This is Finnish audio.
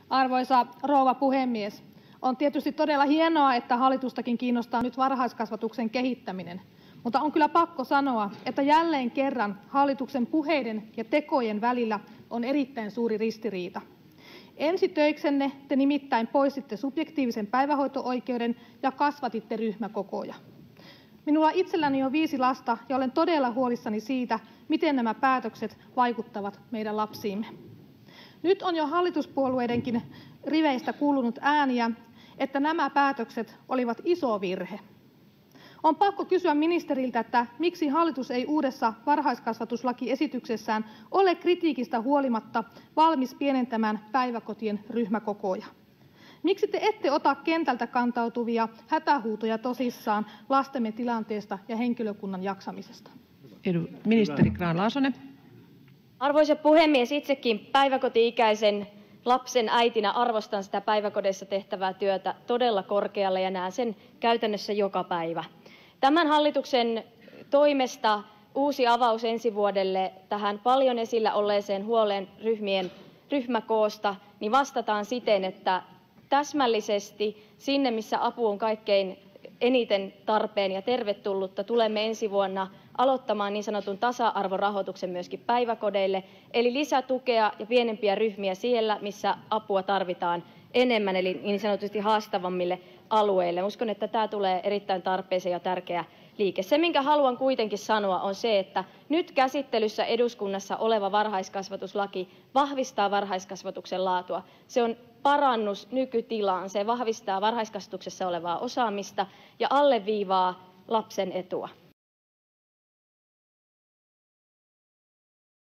Arvoisa rouva puhemies! On tietysti todella hienoa, että hallitustakin kiinnostaa nyt varhaiskasvatuksen kehittäminen. Mutta on kyllä pakko sanoa, että jälleen kerran hallituksen puheiden ja tekojen välillä on erittäin suuri ristiriita. Ensi töiksenne te nimittäin poistitte subjektiivisen päivähoito-oikeuden ja kasvatitte ryhmäkokoja. Minulla itselläni on 5 lasta ja olen todella huolissani siitä, miten nämä päätökset vaikuttavat meidän lapsiimme. Nyt on jo hallituspuolueidenkin riveistä kuulunut ääniä, että nämä päätökset olivat iso virhe. On pakko kysyä ministeriltä, että miksi hallitus ei uudessa varhaiskasvatuslakiesityksessään ole kritiikistä huolimatta valmis pienentämään päiväkotien ryhmäkokoja. Miksi te ette ota kentältä kantautuvia hätähuutoja tosissaan lastemme tilanteesta ja henkilökunnan jaksamisesta? Ministeri Grahn-Laasonen. Arvoisa puhemies, itsekin päiväkoti-ikäisen lapsen äitinä arvostan sitä päiväkodeissa tehtävää työtä todella korkealle ja näen sen käytännössä joka päivä. Tämän hallituksen toimesta uusi avaus ensi vuodelle tähän paljon esillä olleeseen huoleen ryhmäkoosta niin vastataan siten, että täsmällisesti sinne, missä apu on kaikkein eniten tarpeen ja tervetullutta, tulemme ensi vuonna aloittamaan niin sanotun tasa-arvorahoituksen myöskin päiväkodeille, eli lisätukea ja pienempiä ryhmiä siellä, missä apua tarvitaan enemmän, eli niin sanotusti haastavammille alueille. Uskon, että tämä tulee erittäin tarpeeseen ja tärkeä liike. Se, minkä haluan kuitenkin sanoa, on se, että nyt käsittelyssä eduskunnassa oleva varhaiskasvatuslaki vahvistaa varhaiskasvatuksen laatua. Se on parannus nykytilaan, se vahvistaa varhaiskasvatuksessa olevaa osaamista ja alleviivaa lapsen etua.